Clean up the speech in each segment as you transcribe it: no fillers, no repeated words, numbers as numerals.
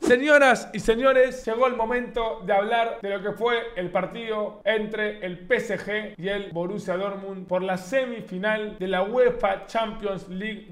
Señoras y señores, llegó el momento de hablar de lo que fue el partido entre el PSG y el Borussia Dortmund por la semifinal de la UEFA Champions League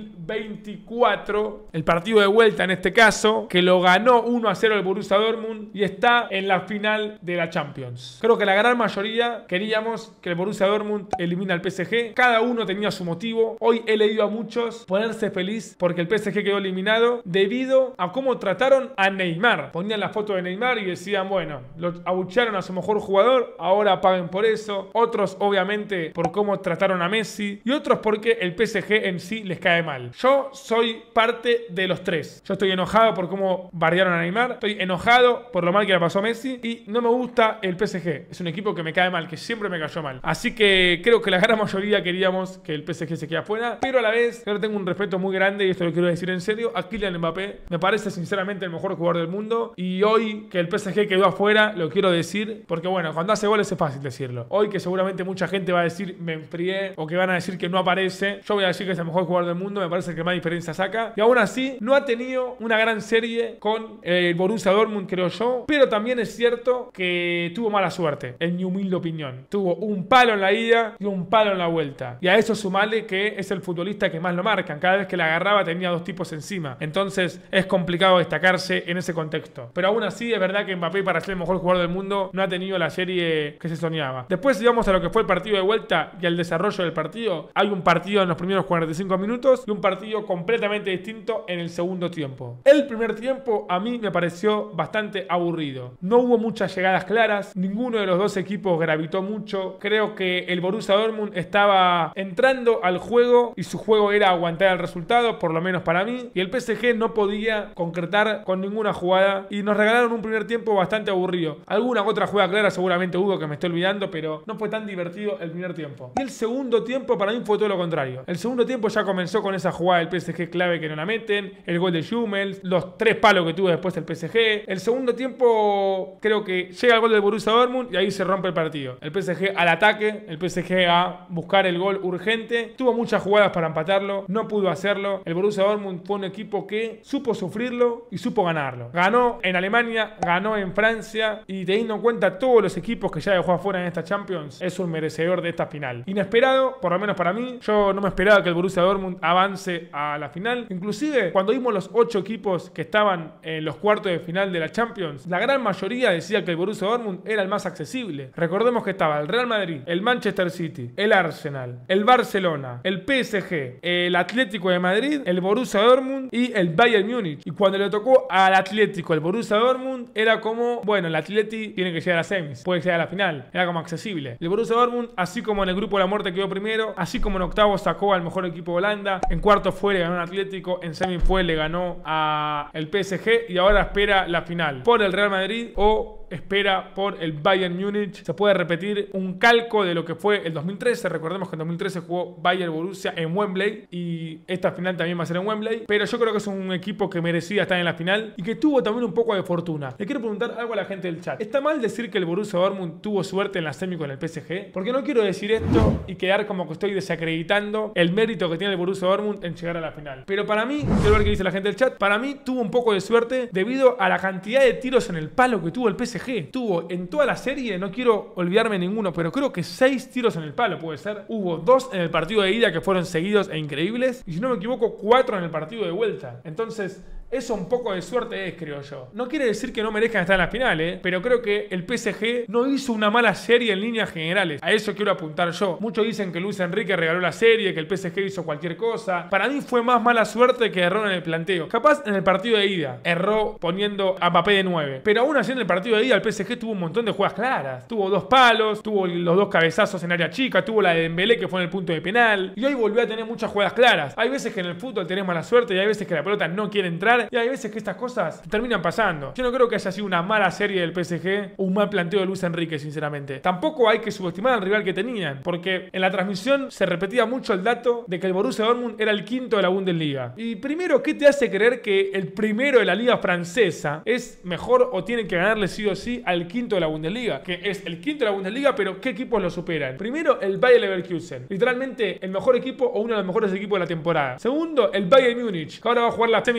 2024. El partido de vuelta en este caso, que lo ganó 1-0 el Borussia Dortmund y está en la final de la Champions. Creo que la gran mayoría queríamos que el Borussia Dortmund elimine al PSG. Cada uno tenía su motivo. Hoy he leído a muchos ponerse feliz porque el PSG quedó eliminado debido a cómo trataron a Neymar. Ponían la foto de Neymar y decían, bueno, lo abuchearon a su mejor jugador, ahora paguen por eso. Otros obviamente por cómo trataron a Messi y otros porque el PSG en sí les cae mal. Yo soy parte de los tres. Yo estoy enojado por cómo bardearon a Neymar, estoy enojado por lo mal que le pasó a Messi y no me gusta el PSG. Es un equipo que me cae mal, que siempre me cayó mal. Así que creo que la gran mayoría queríamos que el PSG se quede afuera, pero a la vez yo tengo un respeto muy grande y esto lo quiero decir en serio a Kylian Mbappé. Me parece sinceramente el mejor jugador del mundo y hoy que el PSG quedó afuera lo quiero decir porque bueno, cuando hace goles es fácil decirlo. Hoy que seguramente mucha gente va a decir me enfrié o que van a decir que no aparece, yo voy a decir que es el mejor jugador del mundo, me parece el que más diferencia saca y aún así no ha tenido una gran serie con el Borussia Dortmund, creo yo, pero también es cierto que tuvo mala suerte, en mi humilde opinión. Tuvo un palo en la ida y un palo en la vuelta y a eso sumale que es el futbolista que más lo marcan. Cada vez que la agarraba tenía dos tipos encima, entonces es complicado destacarse en ese contexto, pero aún así es verdad que Mbappé, para ser el mejor jugador del mundo, no ha tenido la serie que se soñaba. Después, si vamos a lo que fue el partido de vuelta y al desarrollo del partido, hay un partido en los primeros 45 minutos y un partido completamente distinto en el segundo tiempo. El primer tiempo a mí me pareció bastante aburrido. No hubo muchas llegadas claras, ninguno de los dos equipos gravitó mucho. Creo que el Borussia Dortmund estaba entrando al juego y su juego era aguantar el resultado, por lo menos para mí, y el PSG no podía concretar con ninguna jugada y nos regalaron un primer tiempo bastante aburrido. Alguna otra jugada clara seguramente hubo que me estoy olvidando, pero no fue tan divertido el primer tiempo. Y el segundo tiempo para mí fue todo lo contrario. El segundo tiempo ya comenzó con esa jugada del PSG clave que no la meten, el gol de Hummels, los 3 palos que tuvo después el PSG. El segundo tiempo creo que llega el gol del Borussia Dortmund y ahí se rompe el partido. El PSG al ataque, el PSG a buscar el gol urgente. Tuvo muchas jugadas para empatarlo, no pudo hacerlo. El Borussia Dortmund fue un equipo que supo sufrirlo y supo ganarlo. Ganó en Alemania, ganó en Francia y teniendo en cuenta todos los equipos que ya dejó afuera en esta Champions, es un merecedor de esta final. Inesperado, por lo menos para mí. Yo no me esperaba que el Borussia Dortmund avance a la final. Inclusive cuando vimos los 8 equipos que estaban en los cuartos de final de la Champions, la gran mayoría decía que el Borussia Dortmund era el más accesible. Recordemos que estaba el Real Madrid, el Manchester City, el Arsenal, el Barcelona, el PSG, el Atlético de Madrid, el Borussia Dortmund y el Bayern Múnich. Y cuando le tocó al Atlético el Borussia Dortmund, era como, bueno, el Atleti tiene que llegar a semis, puede llegar a la final, era como accesible. El Borussia Dortmund, así como en el grupo de la muerte quedó primero, así como en octavos sacó al mejor equipo de Holanda, en cuartos fue, le ganó al Atlético, en semis fue, le ganó a el PSG y ahora espera la final por el Real Madrid o espera por el Bayern Múnich. Se puede repetir un calco de lo que fue el 2013. Recordemos que en 2013 jugó Bayern Borussia en Wembley y esta final también va a ser en Wembley, pero yo creo que es un equipo que merecía estar en la final y que tuvo también un poco de fortuna. Le quiero preguntar algo a la gente del chat. ¿Está mal decir que el Borussia Dortmund tuvo suerte en la semi con el PSG? Porque no quiero decir esto y quedar como que estoy desacreditando el mérito que tiene el Borussia Dortmund en llegar a la final. Pero para mí, quiero ver qué dice la gente del chat, para mí tuvo un poco de suerte debido a la cantidad de tiros en el palo que tuvo el PSG. Tuvo en toda la serie, no quiero olvidarme ninguno, pero creo que 6 tiros en el palo puede ser. Hubo 2 en el partido de ida que fueron seguidos e increíbles y si no me equivoco 4 en el partido de vuelta. Entonces eso un poco de suerte es, creo yo. No quiere decir que no merezcan estar en la final, pero creo que el PSG no hizo una mala serie en líneas generales. A eso quiero apuntar yo. Muchos dicen que Luis Enrique regaló la serie, que el PSG hizo cualquier cosa. Para mí fue más mala suerte que error en el planteo. Capaz en el partido de ida erró poniendo a Mbappé de 9. Pero aún así en el partido de ida el PSG tuvo un montón de jugadas claras. Tuvo 2 palos, tuvo los 2 cabezazos en área chica, tuvo la de Dembélé que fue en el punto de penal. Y hoy volvió a tener muchas jugadas claras. Hay veces que en el fútbol tenés mala suerte y hay veces que la pelota no quiere entrar. Y hay veces que estas cosas terminan pasando. Yo no creo que haya sido una mala serie del PSG o un mal planteo de Luis Enrique, sinceramente. Tampoco hay que subestimar al rival que tenían, porque en la transmisión se repetía mucho el dato de que el Borussia Dortmund era el quinto de la Bundesliga. Y primero, ¿qué te hace creer que el primero de la liga francesa es mejor o tiene que ganarle sí o sí al quinto de la Bundesliga? Que es el quinto de la Bundesliga, pero ¿qué equipos lo superan? Primero, el Bayer Leverkusen. Literalmente el mejor equipo o uno de los mejores equipos de la temporada. Segundo, el Bayern Múnich, que ahora va a jugar la semifinal contra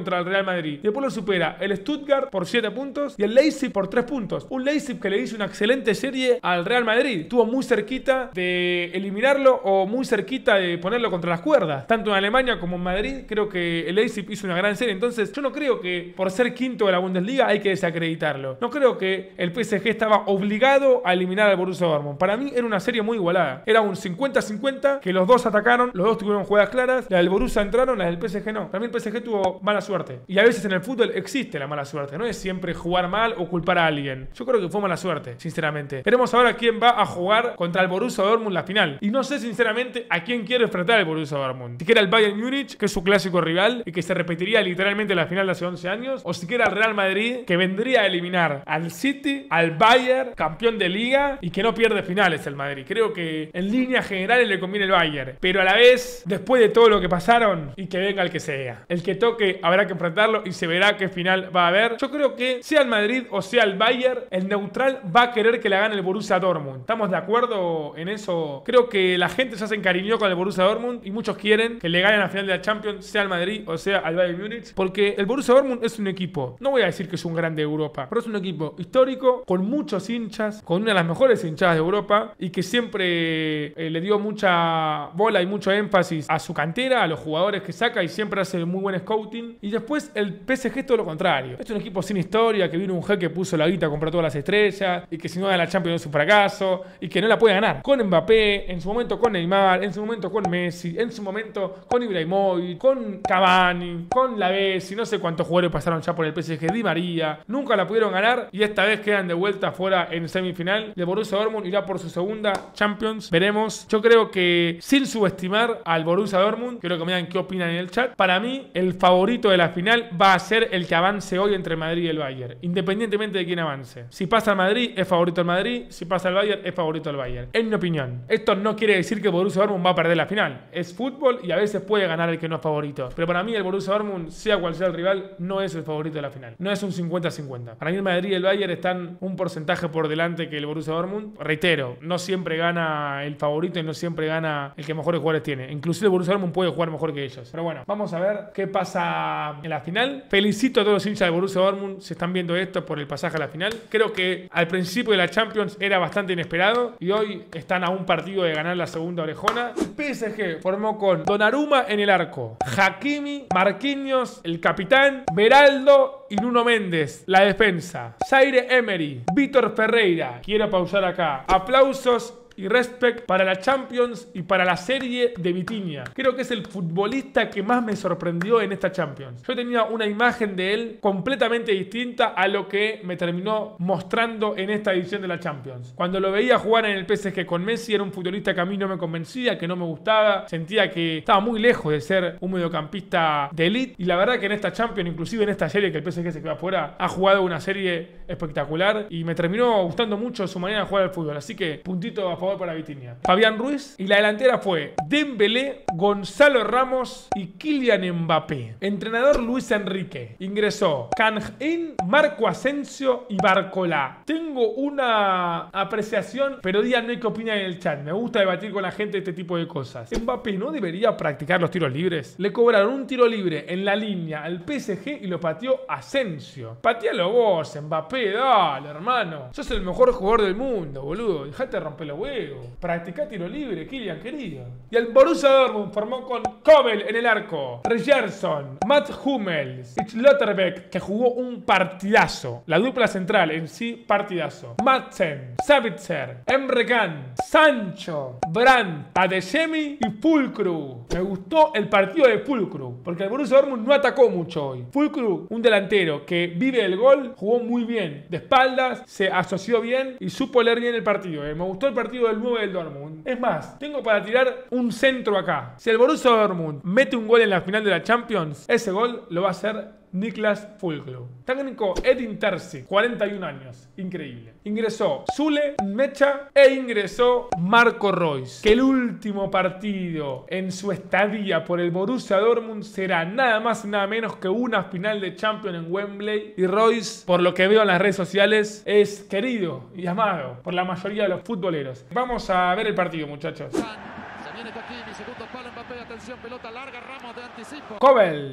contra el Real Madrid. Y después lo supera el Stuttgart por 7 puntos y el Leipzig por 3 puntos. Un Leipzig que le hizo una excelente serie al Real Madrid. Estuvo muy cerquita de eliminarlo o muy cerquita de ponerlo contra las cuerdas. Tanto en Alemania como en Madrid, creo que el Leipzig hizo una gran serie. Entonces, yo no creo que por ser quinto de la Bundesliga hay que desacreditarlo. No creo que el PSG estaba obligado a eliminar al Borussia Dortmund. Para mí era una serie muy igualada. Era un 50-50 que los dos atacaron, los dos tuvieron jugadas claras. La del Borussia entraron, la del PSG no. Para mí el PSG tuvo mala suerte. Y a veces en el fútbol existe la mala suerte. No es siempre jugar mal o culpar a alguien. Yo creo que fue mala suerte, sinceramente. Veremos ahora quién va a jugar contra el Borussia Dortmund la final. Y no sé sinceramente a quién quiere enfrentar el Borussia Dortmund. Si quiere el Bayern Múnich, que es su clásico rival y que se repetiría literalmente la final de hace 11 años. O si quiere al Real Madrid, que vendría a eliminar al City, al Bayern, campeón de liga y que no pierde finales el Madrid. Creo que en líneas generales le conviene el Bayern. Pero a la vez, después de todo lo que pasaron, y que venga el que sea. El que toque habrá que enfrentarlo y se verá qué final va a haber. Yo creo que sea el Madrid o sea el Bayern, el neutral va a querer que le gane el Borussia Dortmund. ¿Estamos de acuerdo en eso? Creo que la gente ya se encariñó con el Borussia Dortmund y muchos quieren que le gane la final de la Champions, sea el Madrid o sea al Bayern Múnich, porque el Borussia Dortmund es un equipo, no voy a decir que es un grande de Europa, pero es un equipo histórico, con muchos hinchas, con una de las mejores hinchadas de Europa y que siempre le dio mucha bola y mucho énfasis a su cantera, a los jugadores que saca y siempre hace muy buen scouting. Y después el PSG es todo lo contrario. Es un equipo sin historia, que vino un jeque que puso la guita, compró todas las estrellas y que si no gana la Champions es un fracaso y que no la puede ganar. Con Mbappé, en su momento con Neymar, en su momento con Messi, en su momento con Ibrahimovic, con Cavani, con Lavezzi, no sé cuántos jugadores pasaron ya por el PSG, Di María. Nunca la pudieron ganar y esta vez quedan de vuelta fuera en semifinal. El Borussia Dortmund irá por su segunda Champions. Veremos. Yo creo que sin subestimar al Borussia Dortmund, quiero que me digan qué opinan en el chat. Para mí, el favorito de la final va a ser el que avance hoy entre Madrid y el Bayern, independientemente de quién avance. Si pasa el Madrid, es favorito el Madrid. Si pasa el Bayern, es favorito el Bayern. En mi opinión. Esto no quiere decir que el Borussia Dortmund va a perder la final. Es fútbol y a veces puede ganar el que no es favorito. Pero para mí el Borussia Dortmund, sea cual sea el rival, no es el favorito de la final. No es un 50-50. Para mí el Madrid y el Bayern están un porcentaje por delante que el Borussia Dortmund. Reitero, no siempre gana el favorito y no siempre gana el que mejores jugadores tiene. Inclusive el Borussia Dortmund puede jugar mejor que ellos. Pero bueno, vamos a ver qué pasa en la final. Felicito a todos los hinchas de Borussia Dortmund si están viendo esto por el pasaje a la final. Creo que al principio de la Champions era bastante inesperado y hoy están a un partido de ganar la segunda orejona. El PSG formó con Donnarumma en el arco, Hakimi, Marquinhos, el capitán, Beraldo y Nuno Méndez, la defensa, Zaire Emery, Vítor Ferreira. Quiero pausar acá. Aplausos y respect para la Champions y para la serie de Vitinha. Creo que es el futbolista que más me sorprendió en esta Champions. Yo tenía una imagen de él completamente distinta a lo que me terminó mostrando en esta edición de la Champions. Cuando lo veía jugar en el PSG con Messi, era un futbolista que a mí no me convencía, que no me gustaba. Sentía que estaba muy lejos de ser un mediocampista de elite. Y la verdad que en esta Champions, inclusive en esta serie que el PSG se quedó afuera, ha jugado una serie espectacular y me terminó gustando mucho su manera de jugar al fútbol. Así que puntito a favor para Vitinha. Fabián Ruiz. Y la delantera fue Dembélé, Gonzalo Ramos y Kylian Mbappé. Entrenador Luis Enrique. Ingresó Kang-in, Marco Asensio y Barcola. Tengo una apreciación, pero díganme qué opinan en el chat. Me gusta debatir con la gente de este tipo de cosas. Mbappé no debería practicar los tiros libres. Le cobraron un tiro libre en la línea al PSG y lo pateó Asensio. Patealo vos, Mbappé, dale, hermano. Sos el mejor jugador del mundo, boludo. Dejate de romper los huevos. Practicá tiro libre, Kylian, querido. Y el Borussia Dortmund formó con Kobel en el arco, Richarlison, Mats Hummels y Schlotterbeck, que jugó un partidazo. La dupla central en sí, partidazo. Madsen, Sabitzer, Emre Can, Sancho, Brandt, Adeyemi y Füllkrug. Me gustó el partido de Füllkrug, porque el Borussia Dortmund no atacó mucho hoy. Füllkrug, un delantero que vive el gol, jugó muy bien. De espaldas, se asoció bien y supo leer bien el partido. Me gustó el partido del 9 del Dortmund. Es más, tengo para tirar un centro acá. Si el Borussia Dortmund mete un gol en la final de la Champions, ese gol lo va a hacer Niklas Füllkrug. Técnico Edin Terzic, 41 años. Increíble. Ingresó Zule, Mecha e ingresó Marco Reus. Que el último partido en su estadía por el Borussia Dortmund será nada más y nada menos que una final de Champions en Wembley. Y Reus, por lo que veo en las redes sociales, es querido y amado por la mayoría de los futboleros. Vamos a ver el partido, muchachos. Se viene Hakimi, segundo palo, Mbappé, atención, pelota larga, Ramos de anticipo. Kobel.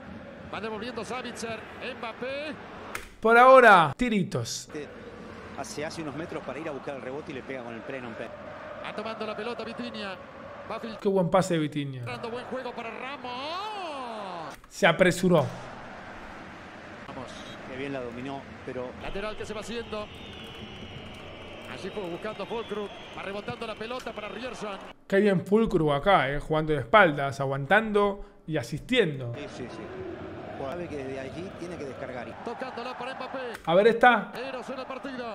Va devolviendo Sabitzer. Mbappé. Por ahora, tiritos. Se hace unos metros para ir a buscar el rebote y le pega con el pleno. Va tomando la pelota Vitinha. Va filtrando. Qué buen pase de Vitinha. Buen juego para Ramos. Se apresuró. Vamos. Que bien la dominó, pero... Lateral que se va haciendo. Allí fue buscando Fulkrug. Va rebotando la pelota para Ryerson. Qué bien Fulkrug acá, jugando de espaldas, aguantando y asistiendo. Sí. Sabe que desde allí tiene que descargar. Tocándola para Mbappé. A ver, está. Pero suena el partido.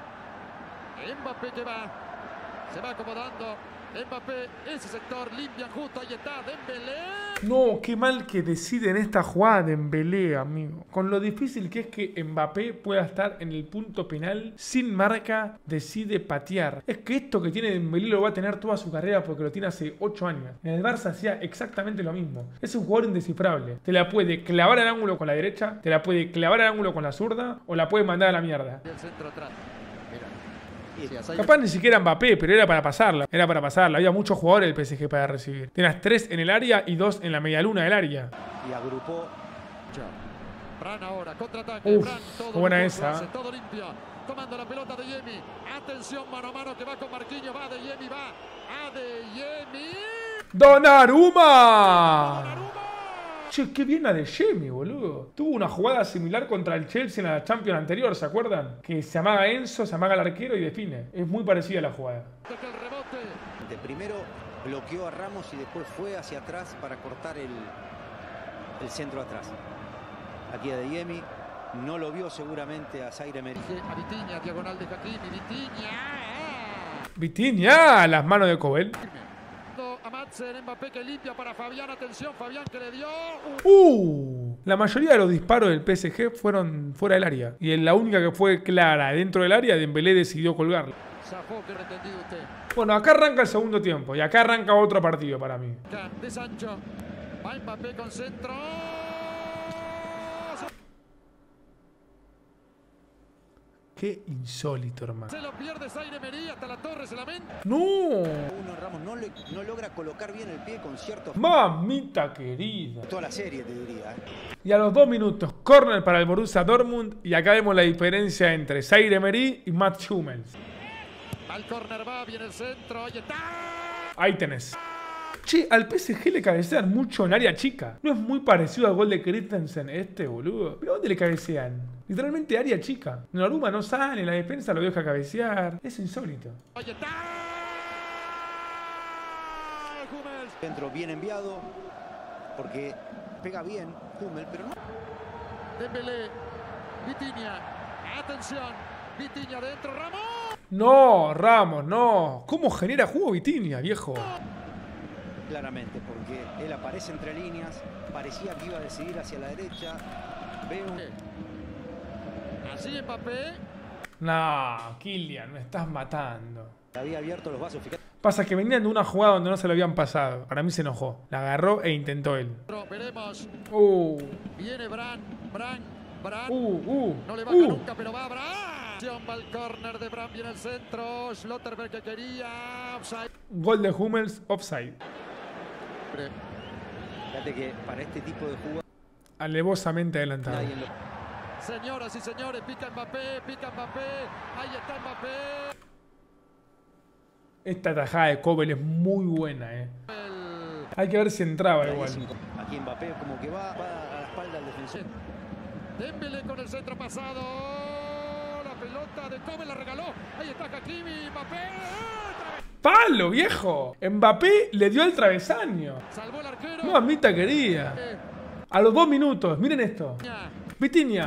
Mbappé que va. Se va acomodando. Mbappé, ese sector limpia justo. Ahí está Dembélé. No, qué mal que deciden esta jugada de Dembélé, amigo. Con lo difícil que es que Mbappé pueda estar en el punto penal sin marca, decide patear. Es que esto que tiene Dembélé lo va a tener toda su carrera porque lo tiene hace 8 años. En el Barça hacía exactamente lo mismo. Es un jugador indescifrable. Te la puede clavar al ángulo con la derecha, te la puede clavar al ángulo con la zurda o la puede mandar a la mierda. El centro atrás. Mira. Capaz ni siquiera Mbappé, pero era para pasarla. Era para pasarla. Había muchos jugadores del PSG para recibir. Tenías 3 en el área y 2 en la medialuna del área. Y agrupó. Bran ahora, contraataque. Uf, Bran, todo buena recurso, esa. hace todo limpio. Tomando la pelota de Yemi. Atención, mano a mano que va con Marquinhos. Va de Yemi, va. Adeyemi. ¡Donnarumma! Che, qué bien Adeyemi, boludo. Tuvo una jugada similar contra el Chelsea en la Champions anterior, ¿se acuerdan? Que se amaga Enzo, se amaga el arquero y define. Es muy parecida a la jugada. El rebote. De primero bloqueó a Ramos y después fue hacia atrás para cortar el centro atrás. Aquí Adeyemi no lo vio seguramente a Zaire Emery. A Vitinha, diagonal de Hakimi. Vitinha. Vitinha, las manos de Cobel. A Madsen, Mbappé que limpia para Fabián. Atención, Fabián que le dio. La mayoría de los disparos del PSG fueron fuera del área. Y en la única que fue clara dentro del área, Dembélé decidió colgarla. Zafó, que entendido usted. Bueno, acá arranca el segundo tiempo. Y acá arranca otro partido para mí. De Sancho. Va Mbappé con centro. Qué insólito, hermano. Se lo pierde Zaire Emery, hasta la torre se lamenta. ¡No! Uno Ramos no logra colocar bien el pie con cierto... Mamita querida. Toda la serie, te diría. Y a los 2 minutos, córner para el Borussia Dortmund. Y acá vemos la diferencia entre Zaire Emery y Mats Hummels. Al córner va, viene el centro, ahí está. Ahí tenés. Che, al PSG le cabecean mucho en área chica. ¿No es muy parecido al gol de Christensen este, boludo? ¿Pero dónde le cabecean? Literalmente área chica. Donnarumma no sale, la defensa lo deja cabecear. Es insólito. Ahí está. Hummels. Centro bien enviado, porque pega bien Hummels, pero no... Dembélé. Vitinha. Atención. Vitinha dentro, Ramos. No, Ramos, no. ¿Cómo genera juego Vitinha, viejo? Claramente, porque él aparece entre líneas, parecía que iba a decidir hacia la derecha. Veo... Así Mbappé. No, Kylian, me estás matando. Había abierto los vasos. Pasa que venían de una jugada donde no se lo habían pasado. Para mí se enojó. La agarró e intentó él. Veremos. Viene Bran. No le baja nunca, pero va Bran. Va al córner de Bran, viene el centro. Schlotterberg que quería. Offside. Gol de Hummels, offside. Fíjate que para este tipo de jugadas... Alevosamente adelantado. Señoras y señores, pica Mbappé. Ahí está Mbappé. Esta tajada de Kobel es muy buena, Hay que ver si entraba igual. Aquí Mbappé como que va a la espalda del defensor. Dembélé con el centro pasado. La pelota de Kobel la regaló. Ahí está Hakimi. Mbappé. ¡Palo, viejo! Mbappé le dio el travesaño. Salvó el arquero. Mamita querida. A los 2 minutos, miren esto. Vitinha.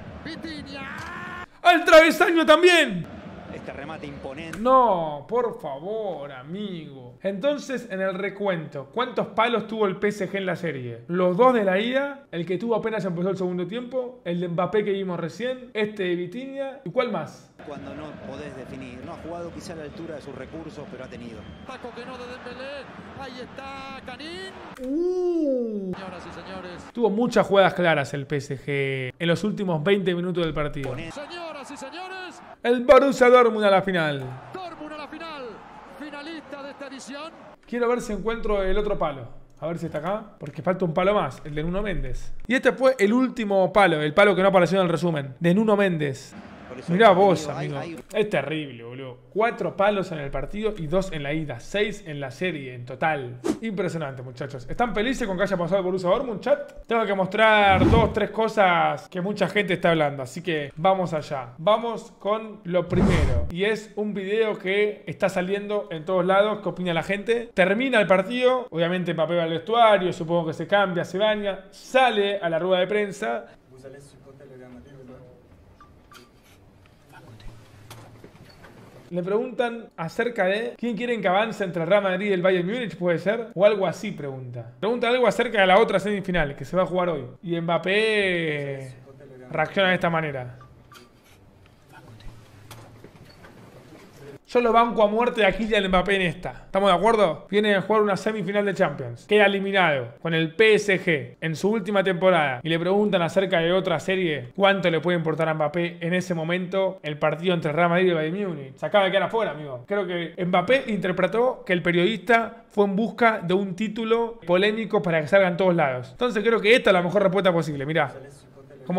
¡Al travesaño también! Este remate imponente. No, por favor, amigo. Entonces, en el recuento, ¿cuántos palos tuvo el PSG en la serie? Los 2 de la ida, el que tuvo apenas empezó el segundo tiempo, el de Mbappé que vimos recién, este de Vitinha, ¿y cuál más? Cuando no podés definir. No ha jugado quizá a la altura de sus recursos, pero ha tenido. Taco que no de Dembélé. Ahí está Canín. Señoras y señores. Tuvo muchas jugadas claras el PSG en los últimos 20 minutos del partido. Señoras y señores. El Borussia Dortmund a la final. Dortmund a la final. Finalista de esta edición. Quiero ver si encuentro el otro palo. A ver si está acá. Porque falta un palo más, el de Nuno Méndez. Y este fue el último palo, el palo que no apareció en el resumen, de Nuno Méndez. Mirá vos, amigo. Es terrible, boludo. 4 palos en el partido y 2 en la ida. 6 en la serie, en total. Impresionante, muchachos. ¿Están felices con que haya pasado el Borussia Dortmund, chat? Tengo que mostrar 2, 3 cosas que mucha gente está hablando. Así que vamos allá. Vamos con lo primero. Y es un video que está saliendo en todos lados. ¿Qué opina la gente? Termina el partido. Obviamente Mbappé va al vestuario. Supongo que se cambia, se baña. Sale a la rueda de prensa. Le preguntan acerca de quién quieren que avance entre el Real Madrid y el Bayern Múnich, puede ser, o algo así pregunta. Pregunta algo acerca de la otra semifinal que se va a jugar hoy. Y Mbappé reacciona de esta manera. Yo lo banco a muerte a Kylian Mbappé en esta. ¿Estamos de acuerdo? Viene a jugar una semifinal de Champions. Queda eliminado con el PSG en su última temporada. Y le preguntan acerca de otra serie. ¿Cuánto le puede importar a Mbappé en ese momento el partido entre Real Madrid y el Bayern Múnich? Se acaba de quedar afuera, amigo. Creo que Mbappé interpretó que el periodista fue en busca de un título polémico para que salga en todos lados. Entonces creo que esta es la mejor respuesta posible. Mirá. Como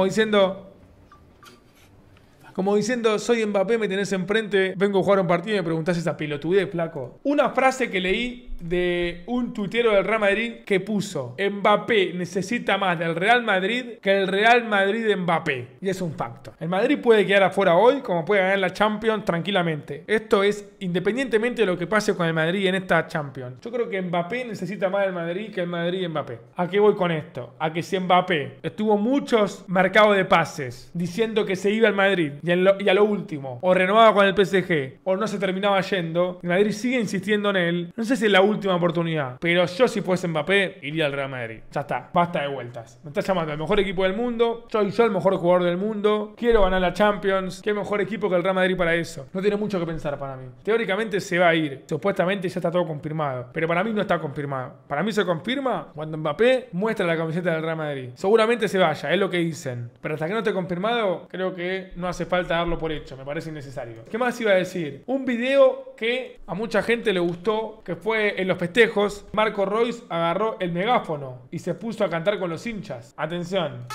diciendo, soy Mbappé, me tenés enfrente, vengo a jugar un partido y me preguntás esa pelotudez, flaco. Una frase que leí de un tuitero del Real Madrid que puso: Mbappé necesita más del Real Madrid que el Real Madrid de Mbappé. Y es un facto. El Madrid puede quedar afuera hoy, como puede ganar la Champions tranquilamente. Esto es independientemente de lo que pase con el Madrid en esta Champions. Yo creo que Mbappé necesita más del Madrid que el Madrid de Mbappé. ¿A qué voy con esto? A que si Mbappé estuvo muchos mercados de pases diciendo que se iba al Madrid y a lo último, o renovaba con el PSG, o no se terminaba yendo, el Madrid sigue insistiendo en él. No sé si es la última oportunidad, pero yo si fuese Mbappé, iría al Real Madrid. Ya está, basta de vueltas. Me está llamando el mejor equipo del mundo, soy yo el mejor jugador del mundo, quiero ganar la Champions. Qué mejor equipo que el Real Madrid para eso. No tiene mucho que pensar para mí. Teóricamente se va a ir, supuestamente ya está todo confirmado, pero para mí no está confirmado. Para mí se confirma cuando Mbappé muestra la camiseta del Real Madrid. Seguramente se vaya, es lo que dicen, pero hasta que no esté confirmado, creo que no hace falta darlo por hecho, me parece innecesario. ¿Qué más iba a decir? Un video que a mucha gente le gustó, que fue en los festejos. Marco Reus agarró el megáfono y se puso a cantar con los hinchas. Atención.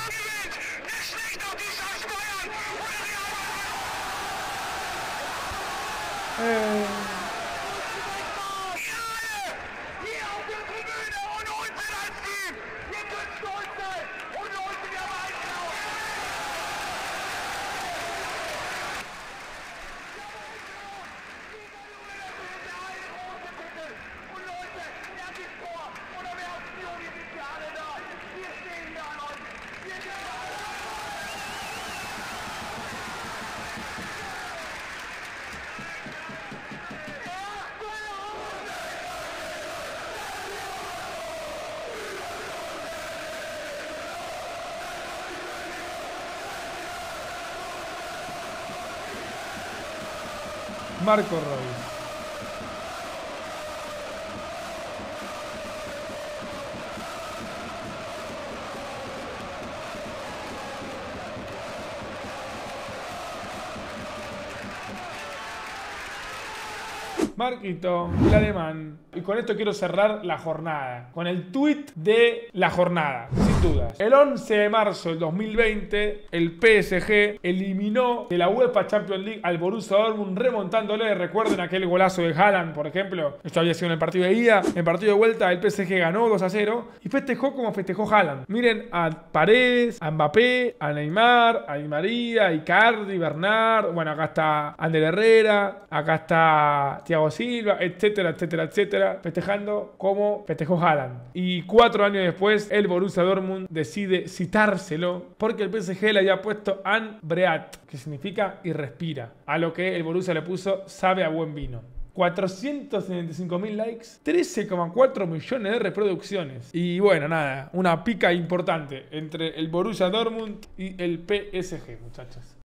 Marco Reus. Marquito, el alemán. Y con esto quiero cerrar la jornada, con el tweet de la jornada, sin dudas. El 11 de marzo del 2020, el PSG eliminó de la UEFA Champions League al Borussia Dortmund, remontándole. Recuerden aquel golazo de Haaland, por ejemplo. Esto había sido en el partido de ida. En el partido de vuelta, el PSG ganó 2-0 y festejó como festejó Haaland. Miren a Paredes, a Mbappé, a Neymar, a Di María, a Icardi, Bernard. Bueno, acá está Ander Herrera, acá está Thiago Silva, etcétera, etcétera, etcétera, festejando como festejó Haaland. Y 4 años después, el Borussia Dortmund decide citárselo porque el PSG le había puesto An Breat, que significa y respira, a lo que el Borussia le puso sabe a buen vino. 475.000 likes, 13,4 millones de reproducciones. Y bueno, nada, una pica importante entre el Borussia Dortmund y el PSG, muchachos.